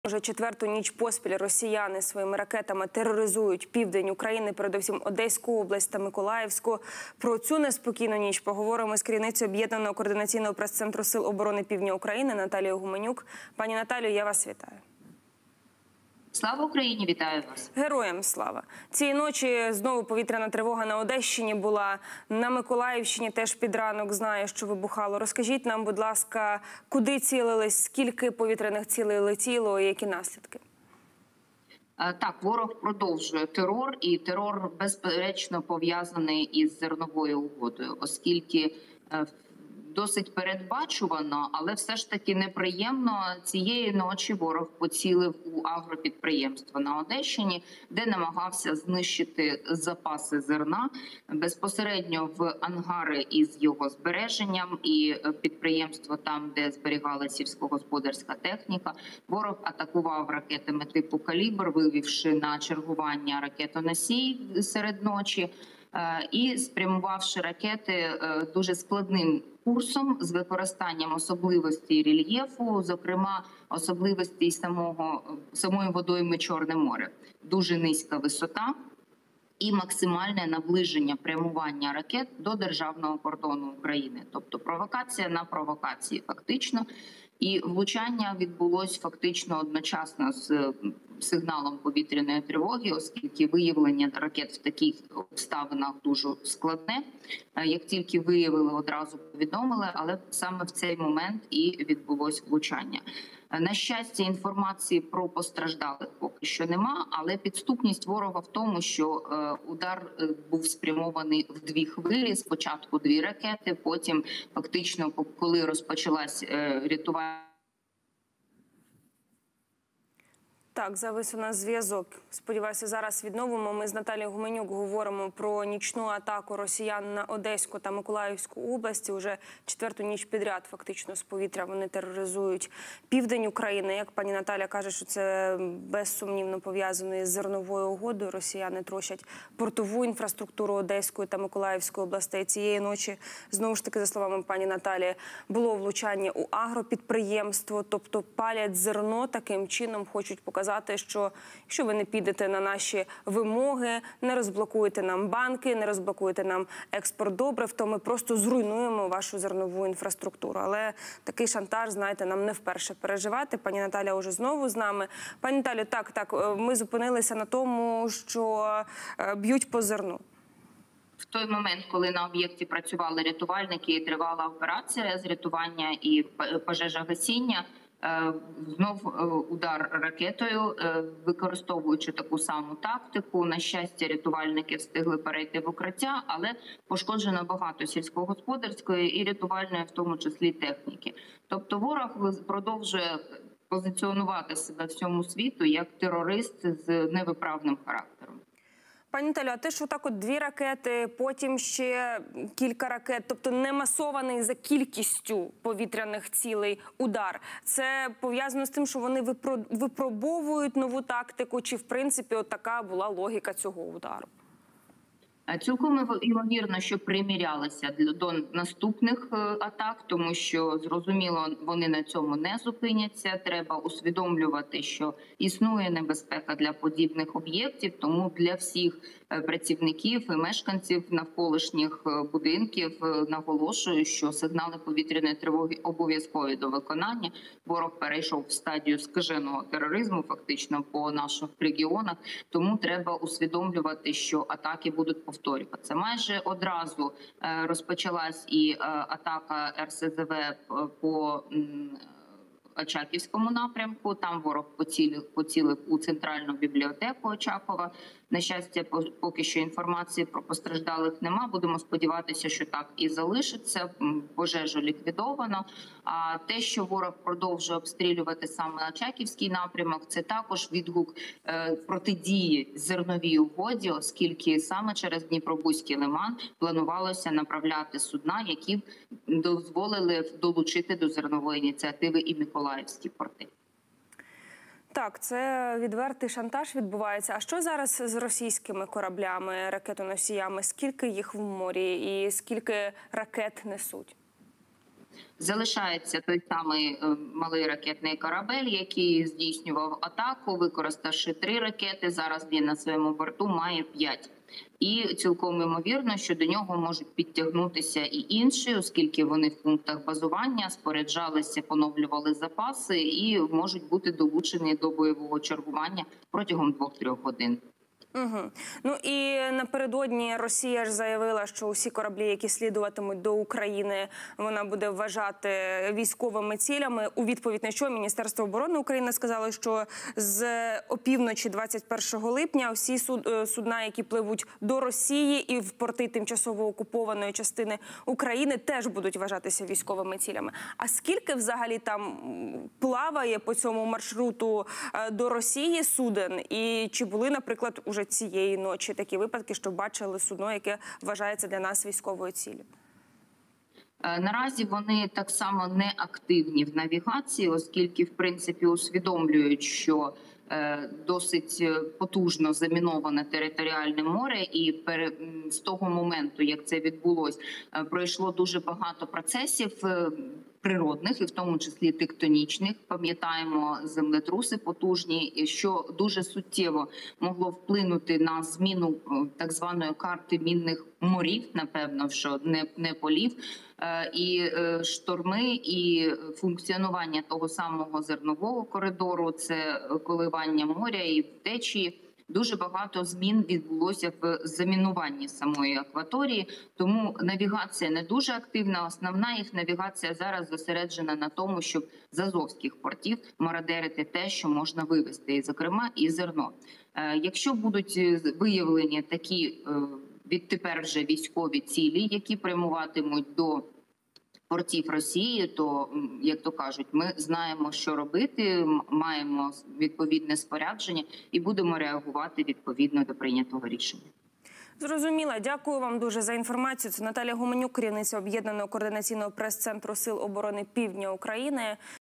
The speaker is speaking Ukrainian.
Уже четверту ніч поспіль росіяни своїми ракетами тероризують південь України, передусім Одеську область та Миколаївську. Про цю неспокійну ніч поговоримо з керівницею Об'єднаного координаційного прес-центру Сил оборони Півдня України Наталією Гуменюк. Пані Наталію, я вас вітаю. Слава Україні, вітаю вас. Героям слава. Цієї ночі знову повітряна тривога на Одещині була, на Миколаївщині теж під ранок, знаю, що вибухало. Розкажіть нам, будь ласка, куди цілились, скільки повітряних цілей летіло і які наслідки? Так, ворог продовжує терор, і терор безперечно пов'язаний із зерновою угодою, оскільки досить передбачувано, але все ж таки неприємно. Цієї ночі ворог поцілив у агропідприємство на Одещині, де намагався знищити запаси зерна безпосередньо в ангари із його збереженням і підприємство там, де зберігала сільськогосподарська техніка. Ворог атакував ракетами типу «Калібр», вивівши на чергування ракетоносій серед ночі і спрямувавши ракети дуже складним курсом з використанням особливостей рельєфу, зокрема особливостей самої водойми Чорне море. Дуже низька висота і максимальне наближення прямування ракет до державного кордону України. Тобто провокація на провокації фактично. І влучання відбулось фактично одночасно з сигналом повітряної тривоги, оскільки виявлення ракет в таких обставинах дуже складне. Як тільки виявили, одразу повідомили, але саме в цей момент і відбулось влучання. На щастя, інформації про постраждалих поки що нема, але підступність ворога в тому, що удар був спрямований в дві хвилі. Спочатку дві ракети, потім фактично, коли розпочалась рятувальна. Так, завис у нас зв'язок. Сподіваюся, зараз відновимо. Ми з Наталією Гуменюк говоримо про нічну атаку росіян на Одеську та Миколаївську області. Уже четверту ніч підряд фактично з повітря вони тероризують південь України. Як пані Наталя каже, що це безсумнівно пов'язано із зерновою угодою. Росіяни трощать портову інфраструктуру Одеської та Миколаївської областей. Цієї ночі, знову ж таки, за словами пані Наталі, було влучання у агропідприємство, тобто палять зерно, таким чином хочуть показати, що якщо ви не підете на наші вимоги, не розблокуєте нам банки, не розблокуєте нам експорт добрив, то ми просто зруйнуємо вашу зернову інфраструктуру. Але такий шантаж, знаєте, нам не вперше переживати. Пані Наталя уже знову з нами. Пані Наталю, так, ми зупинилися на тому, що б'ють по зерну. В той момент, коли на об'єкті працювали рятувальники і тривала операція з рятування і пожежогасіння, знов удар ракетою, використовуючи таку саму тактику. На щастя, рятувальники встигли перейти в укриття, але пошкоджено багато сільськогосподарської і рятувальної, в тому числі, техніки. Тобто ворог продовжує позиціонувати себе всьому світу як терорист з невиправним характером. Пані Наталю, а те, що так от дві ракети, потім ще кілька ракет, тобто не масований за кількістю повітряних цілей удар, це пов'язано з тим, що вони випробовують нову тактику, чи в принципі от така була логіка цього удару? Цілком ймовірно, що примірялися до наступних атак, тому що, зрозуміло, вони на цьому не зупиняться. Треба усвідомлювати, що існує небезпека для подібних об'єктів, тому для всіх працівників і мешканців навколишніх будинків наголошую, що сигнали повітряної тривоги обов'язкові до виконання. Ворог перейшов в стадію скаженого тероризму фактично по наших регіонах, тому треба усвідомлювати, що атаки будуть повторюватися. Майже одразу розпочалась і атака РСЗВ по Очаківському напрямку. Там ворог поцілив у центральну бібліотеку Очакова. На щастя, поки що інформації про постраждалих нема. Будемо сподіватися, що так і залишиться. Пожежу ліквідовано. А те, що ворог продовжує обстрілювати саме Очаківський напрямок, це також відгук протидії зерновій угоді, оскільки саме через Дніпробузький лиман планувалося направляти судна, які дозволили долучити до зернової ініціативи і Миколаївські порти. Так, це відвертий шантаж відбувається. А що зараз з російськими кораблями, ракетоносіями? Скільки їх в морі і скільки ракет несуть? Залишається той самий малий ракетний корабель, який здійснював атаку, використавши 3 ракети. Зараз він на своєму борту має 5. І цілком ймовірно, що до нього можуть підтягнутися і інші, оскільки вони в пунктах базування споряджалися, поновлювали запаси і можуть бути долучені до бойового чергування протягом 2-3 годин. Угу. Ну і напередодні Росія ж заявила, що усі кораблі, які слідуватимуть до України, вона буде вважати військовими цілями. У відповідь на що Міністерство оборони України сказало, що з опівночі 21 липня всі судна, які пливуть до Росії і в порти тимчасово окупованої частини України, теж будуть вважатися військовими цілями. А скільки взагалі там плаває по цьому маршруту до Росії суден? І чи були, наприклад, уже цієї ночі такі випадки, що бачили судно, яке вважається для нас військовою ціллю? Наразі вони так само не активні в навігації, оскільки, в принципі, усвідомлюють, що досить потужно заміноване територіальне море, і з того моменту, як це відбулось, пройшло дуже багато процесів природних, і в тому числі тектонічних. Пам'ятаємо землетруси потужні, що дуже суттєво могло вплинути на зміну так званої карти мінних морів, напевно, що не полів, і шторми, і функціонування того самого зернового коридору, це коливання моря і течії. Дуже багато змін відбулося в замінуванні самої акваторії, тому навігація не дуже активна. Основна їх навігація зараз зосереджена на тому, щоб з азовських портів мародерити те, що можна вивезти, і, зокрема, і зерно. Якщо будуть виявлені такі відтепер вже військові цілі, які прямуватимуть до портів Росії, то, як то кажуть, ми знаємо, що робити, маємо відповідне спорядження і будемо реагувати відповідно до прийнятого рішення. Зрозуміла. Дякую вам дуже за інформацію. Це Наталія Гуменюк, керівниця Об'єднаного координаційного прес-центру Сил оборони Півдня України.